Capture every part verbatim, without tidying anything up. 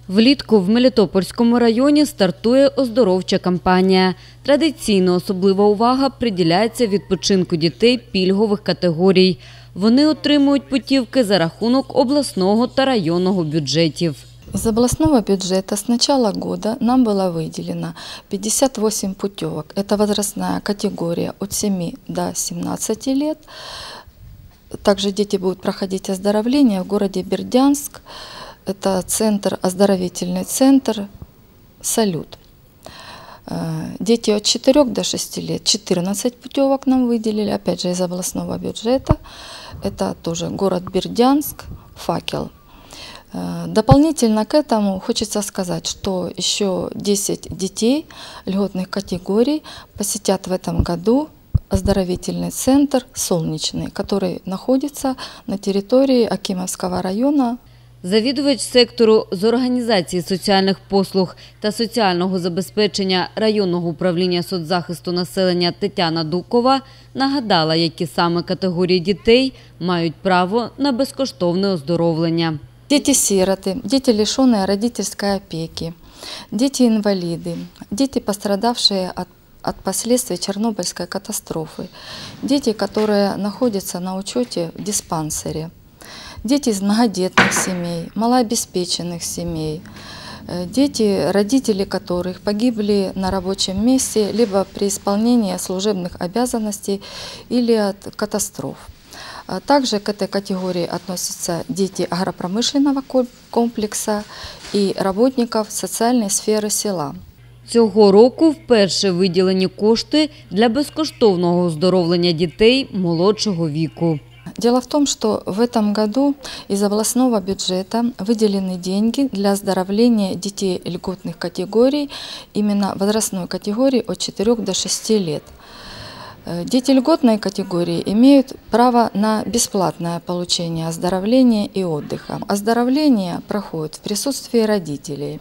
Влітку в Мелітопольському районі стартує оздоровча кампанія. Традиційно особлива увага приділяється відпочинку дітей пільгових категорій. Вони отримують путівки за рахунок обласного та районного бюджетів. Из областного бюджета с начала года нам было выделено пятьдесят восемь путевок. Это возрастная категория от семи до семнадцати лет. Также дети будут проходить оздоровление в городе Бердянск. Это центр, оздоровительный центр «Салют». Дети от четырёх до шести лет четырнадцать путевок нам выделили, опять же из областного бюджета. Это тоже город Бердянск, «Факел». Дополнительно к этому хочется сказать, что еще десять детей льготных категорий посетят в этом году оздоровительный центр «Солнечный», который находится на территории Акимовского района. Завідувач сектору з організації соціальних послуг та соціального забезпечення районного управління соцзахисту населення Тетяна Дукова нагадала, які саме категорії дітей мають право на безкоштовне оздоровлення. Дети-сироты, дети, лишенные родительской опеки, дети-инвалиды, дети, пострадавшие от, от последствий Чернобыльской катастрофы, дети, которые находятся на учете в диспансере, дети из многодетных семей, малообеспеченных семей, дети, родители которых погибли на рабочем месте либо при исполнении служебных обязанностей или от катастроф. Также к этой категории относятся дети агропромышленного комплекса и работников социальной сферы села. Цього року вперше виділені кошти для безкоштовного оздоровлення дітей молодшого віку. Дело в том, что в этом году из областного бюджета выделены деньги для оздоровления детей льготных категорий, именно возрастной категории от четырёх до шести лет. Дети льготной категории имеют право на бесплатное получение оздоровления и отдыха. Оздоровление проходит в присутствии родителей.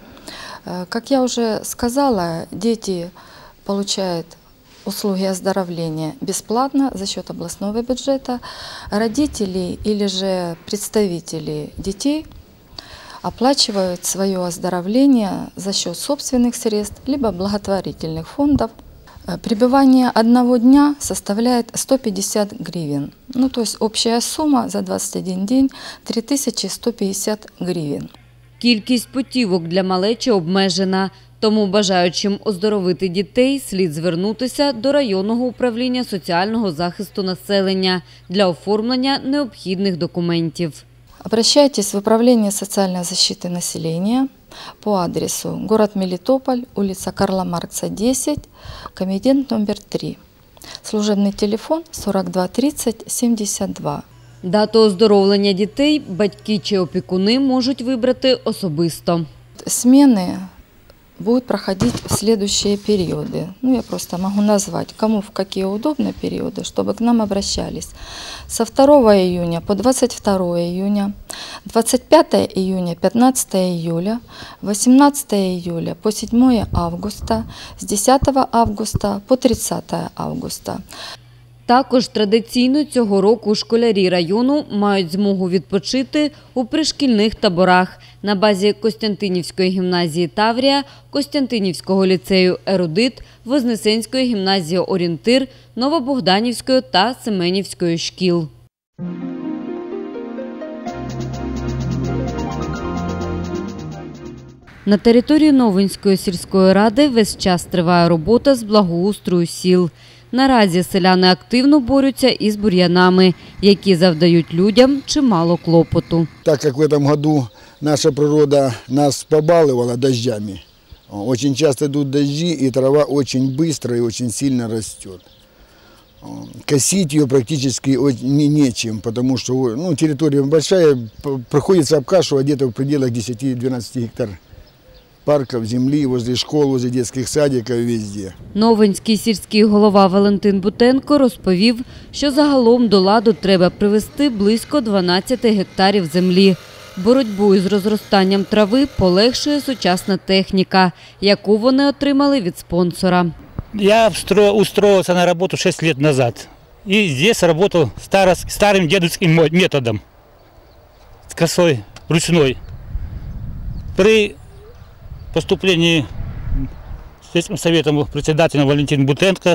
Как я уже сказала, дети получают услуги оздоровления бесплатно за счет областного бюджета. Родители или же представители детей оплачивают свое оздоровление за счет собственных средств либо благотворительных фондов. Пребывание одного дня составляет сто пятьдесят гривен. Ну, то есть общая сумма за двадцать один день – три тысячи сто пятьдесят гривен. Кількість путівок для малечі обмежена, тому бажаючим оздоровити дітей слід звернутися до районного управління соціального захисту населення для оформлення необхідних документів. Обращайтесь в управление социальной защиты населения по адресу город Мелитополь, улица Карла Маркса, десять, комитет номер три. Служебный телефон сорок два тридцать семьдесят два. Дату оздоровлення дітей батьки чи опікуни можуть вибрати особисто. Смены будут проходить в следующие периоды. Ну, я просто могу назвать, кому в какие удобные периоды, чтобы к нам обращались. Со второго июня по двадцать второе июня, двадцать пятое июня, пятнадцатое июля, восемнадцатое июля по седьмое августа, с десятого августа по тридцатое августа. Також традиційно цього року школярі району мають змогу відпочити у пришкільних таборах на базі Костянтинівської гімназії «Таврія», Костянтинівського ліцею «Ерудит», Вознесенської гімназії «Орієнтир», Новобогданівської та Семенівської шкіл. На території Новинської сільської ради весь час триває робота з благоустрою сіл. Наразі селяни активно борються із бур'янами, які завдають людям чимало клопоту. Так як в цьому році наша природа нас побалувала дощами, дуже часто йдуть дощі і трава дуже швидко і дуже сильно росте. Косить ее практически нечем, потому что ну, территория большая, приходится обкашивать где-то в пределах десяти-двенадцати гектар. Парків, землі, возле школ, возле дитячих садиків, везде. Новинський сільський голова Валентин Бутенко розповів, що загалом до ладу треба привести близько дванадцяти гектарів землі. Боротьбу із розростанням трави полегшує сучасна техніка, яку вони отримали від спонсора. Я устроился на работу шесть лет назад. И здесь работал старым дедовским методом. С косой, ручной. При поступлении сельским советом председателем Валентин Бутенко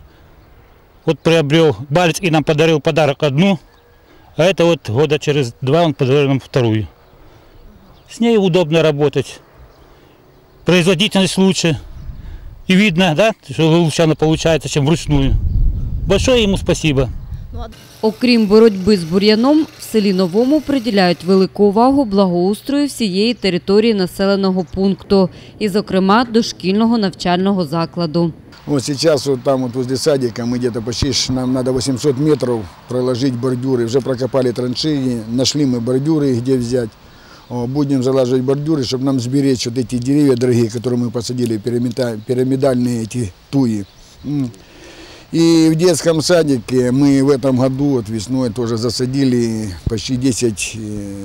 вот приобрел Балец и нам подарил подарок одну, а это вот года через два он подарил нам вторую. С ней удобно работать, производительность лучше. И видно, да, что лучше она получается, чем вручную. Большое ему спасибо. Окрім боротьби з бур'яном, в селі Новому приділяють велику увагу благоустрою всієї території населеного пункту і, зокрема, дошкільного навчального закладу. Вот сейчас вот там вот возле садика мы где-то почти, нам надо восемьсот метров проложить бордюры. Уже прокопали траншеи, нашли мы бордюры, где взять. О, будем залаживать бордюры, чтобы нам сберечь вот эти деревья дорогие, которые мы посадили, пирамидальные эти туи. И в детском садике мы в этом году, вот весной, тоже засадили почти десять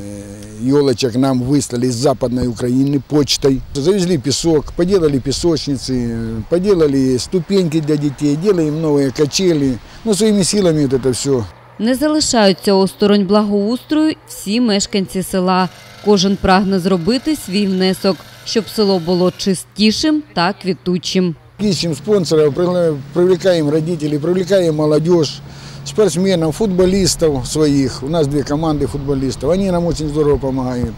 елочек, нам выслали из Западной Украины почтой. Завезли песок, поделали песочницы, поделали ступеньки для детей, делаем новые качели. Ну, своими силами вот это все. Не залишаються осторонь благоустрою всі мешканці села. Кожен прагне зробити свій внесок, щоб село було чистішим та квітучим. Ищем спонсоров, привлекаем родителей, привлекаем молодежь, спортсменов, футболистов своих. У нас две команды футболистов, они нам очень здорово помогают.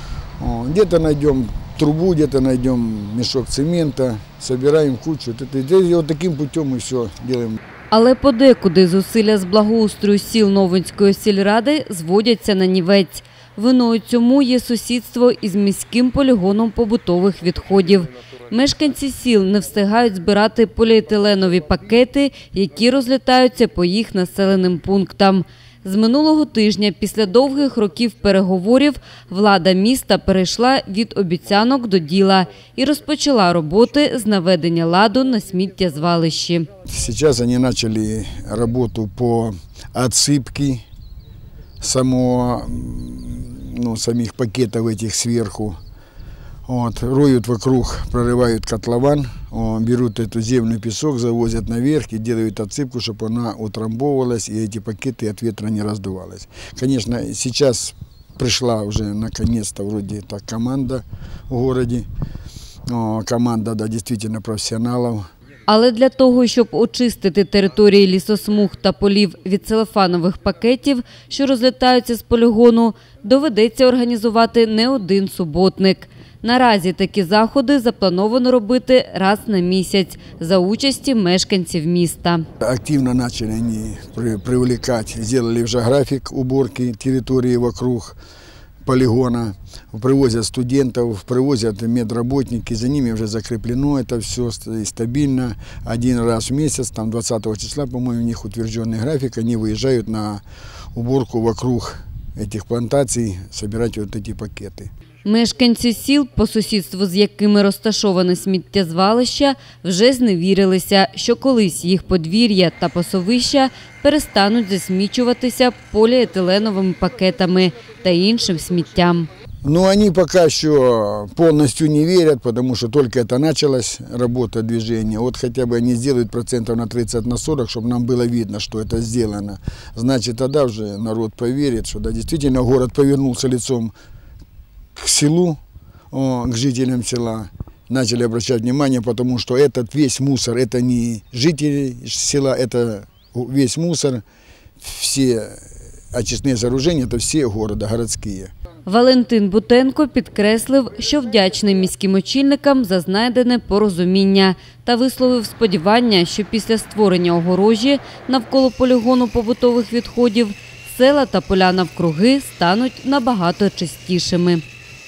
Где-то найдем трубу, где-то найдем мешок цемента, собираем кучу. Вот таким путем мы все делаем. Але подекуди зусилля з благоустрою сіл Новинської сільради зводяться на нівець. Виною цьому є сусідство із міським полігоном побутових відходів. Мешканці сіл не встигають збирати поліетиленові пакети, які розлітаються по їх населеним пунктам. З минулого тижня, після довгих років переговорів, влада міста перейшла від обіцянок до діла і розпочала роботи з наведення ладу на сміттєзвалищі. Зараз вони почали роботу по відсипці самого, ну, самих пакетов этих сверху. Вот, роют вокруг, прорывают котлован, о, берут эту землю, песок, завозят наверх и делают отсыпку, чтобы она утрамбовывалась и эти пакеты от ветра не раздувались. Конечно, сейчас пришла уже наконец-то вроде так команда в городе, о, команда, да, действительно профессионалов. Але для того, щоб очистити території лісосмуг та полів від целофанових пакетів, що розлітаються з полігону, доведеться організувати не один суботник. Наразі такі заходи заплановано робити раз на місяць за участі мешканців міста. Активно почали вони привлекати, зробили вже графік уборки території вокруг полигона, привозят студентов, привозят медработники, за ними уже закреплено это все стабильно. Один раз в месяц, там двадцатого числа, по-моему, у них утвержденный график, они выезжают на уборку вокруг этих плантаций, собирать вот эти пакеты. Мешканці сіл, по сусідству з якими розташоване сміттєзвалище, вже зневірилися, що колись їх подвір'я та пасовища перестануть засмічуватися поліетиленовими пакетами та іншим сміттям. Ну, они пока еще полностью не верят, потому что только это началась работа, движения. Вот хотя бы они сделают процентов на тридцать, на сорок, чтобы нам было видно, что это сделано. Значит, тогда уже народ поверит, что да, действительно город повернулся лицом к селу, о, к жителям села. Начали обращать внимание, потому что этот весь мусор, это не жители села, это весь мусор, все очистные сооружения, это все города, городские. Валентин Бутенко підкреслив, що вдячний міським очільникам за знайдене порозуміння та висловив сподівання, що після створення огорожі навколо полігону побутових відходів села та поля навкруги стануть набагато чистішими.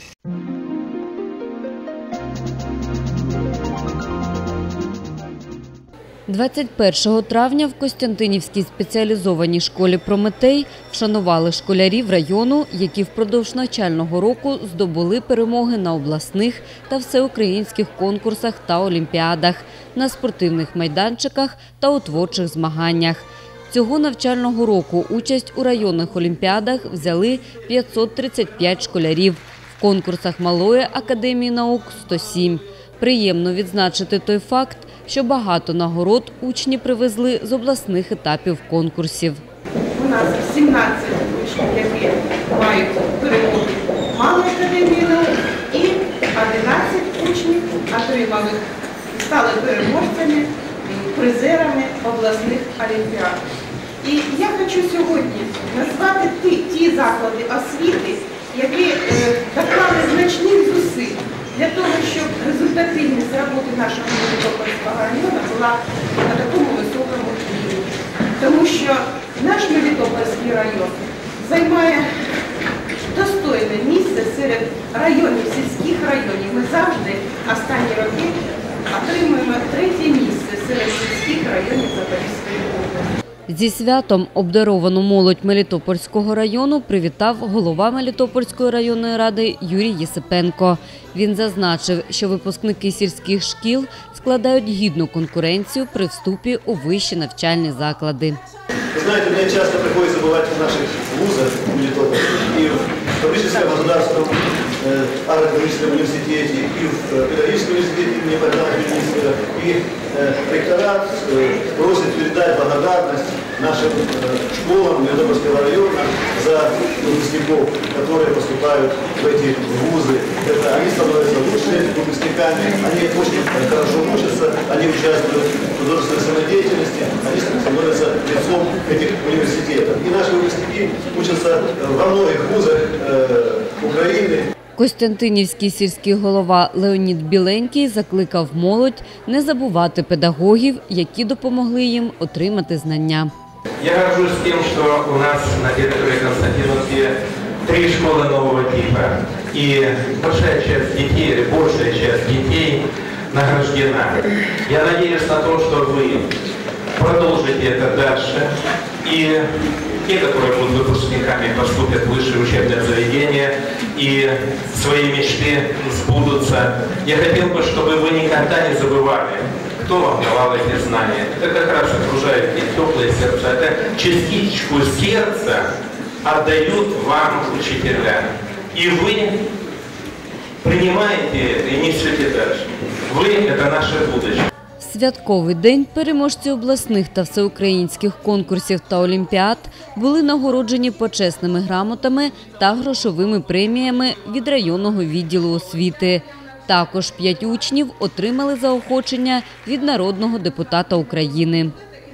двадцять першого травня в Костянтинівській спеціалізованій школі «Прометей» вшанували школярів району, які впродовж навчального року здобули перемоги на обласних та всеукраїнських конкурсах та олімпіадах, на спортивних майданчиках та у творчих змаганнях. Цього навчального року участь у районних олімпіадах взяли п'ятсот тридцять п'ять школярів, в конкурсах Малої академії наук – сто сім. Приємно відзначити той факт, що багато нагород учні привезли з обласних етапів конкурсів. У нас сімнадцять школярів мають перемоги Малої академії наук і одинадцять учнів отримали, стали переможцями, призерами обласних олімпіад. І я хочу сьогодні назвати ті, ті заклади освіти, які е, доклали значних зусиль для того, щоб результативність роботи нашого Мелітопольського району була на такому високому рівні. Тому що наш Мелітопольський район займає достойне місце серед районів, сільських районів. Ми завжди останні роки отримуємо третє місце серед сільських районів Запорізької області. Зі святом обдаровану молодь Мелітопольського району привітав голова Мелітопольської районної ради Юрій Єсипенко. Він зазначив, що випускники сільських шкіл складають гідну конкуренцію при вступі у вищі навчальні заклади. Вы знаете, мне часто приходится бывать в наших вузах в Мелитополе, и в Таврическом государственном э, агроэкономическом университете, и в э, педагогическом университете имени Богдана Хмельницкого, и э, ректорат э, просит передать благодарность нашим э, школам Мелитопольского района за выпускников, которые поступают в эти вузы. Это они становятся лучшими выпускниками, они очень хорошо учатся, они участвуют в художественной самодеятельности, они становятся лицом этих университетов. И наши выпускники учатся во многих вузах э, України. Костянтинівський сільський голова Леонід Біленький закликав молодь не забувати педагогів, які допомогли їм отримати знання. Я горжусь тем, что у нас на территории Константиновки три школы нового типа. И большая часть детей, или большая часть детей награждена. Я надеюсь на то, что вы продолжите это дальше. И те, которые будут выпускниками, поступят в высшее учебное заведение и свои мечты сбудутся. Я хотел бы, чтобы вы никогда не забывали, кто вам давал эти знания. Это как раз окружает их теплое сердце. Это частичку сердца отдают вам учителя. И вы принимаете это и несете дальше. Вы – это наше будущее. Святковий день переможці обласних та всеукраїнських конкурсів та олімпіад були нагороджені почесними грамотами та грошовими преміями від районного відділу освіти. Також п'ять учнів отримали заохочення від народного депутата України.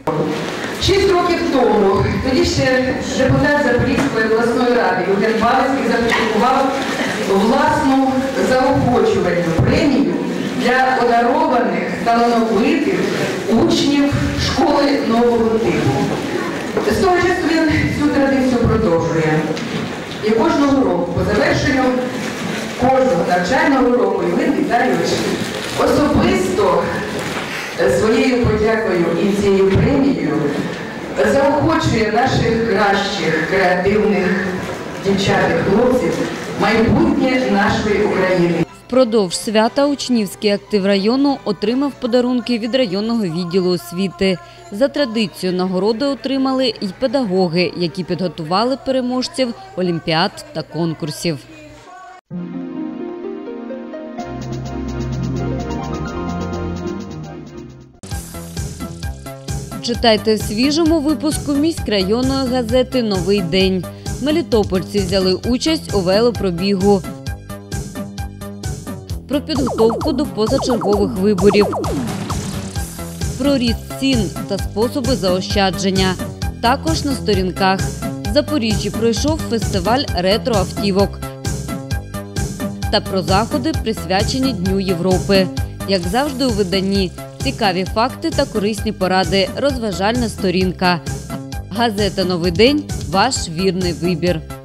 Шість років тому тоді ще депутат Запорізької обласної ради Євген Балицький започаткував власну заохочувальну премію для одарованих, талановитих учнів школи нового типу. З того часу він цю традицію продовжує. І кожного року, по завершенню кожного навчального року, Євген Віталійович особисто своєю подякою і цією премією заохочує наших кращих, креативних дівчат і хлопців майбутнє нашої України. Впродовж свята учнівський актив району отримав подарунки від районного відділу освіти. За традицією нагороди отримали й педагоги, які підготували переможців олімпіад та конкурсів. Читайте в свіжому випуску міськрайонної газети «Новий день». Мелітопольці взяли участь у велопробігу. Про підготовку до позачергових виборів. Про ріст цін та способи заощадження. Також на сторінках. В Запоріжжі пройшов фестиваль ретро-автівок. Та про заходи, присвячені Дню Європи. Як завжди у виданні. Цікаві факти та корисні поради. Розважальна сторінка. Газета «Новий день» – ваш вірний вибір.